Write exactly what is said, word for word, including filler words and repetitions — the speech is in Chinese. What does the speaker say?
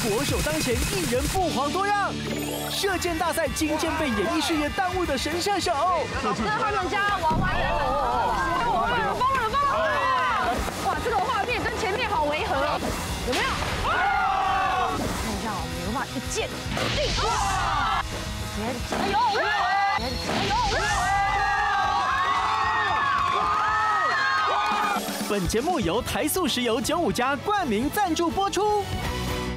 国手当前，一人不遑多让。射箭大赛今天被演艺事业耽误的神射手， 这是他们家娃娃人了，看我们有疯了疯了！哇，这个画面跟前面好违和哦，有没有？看一下哦，有办法一箭定哇！哎呦！哎呦！ 本节目由台塑石油九五加冠名赞助播出。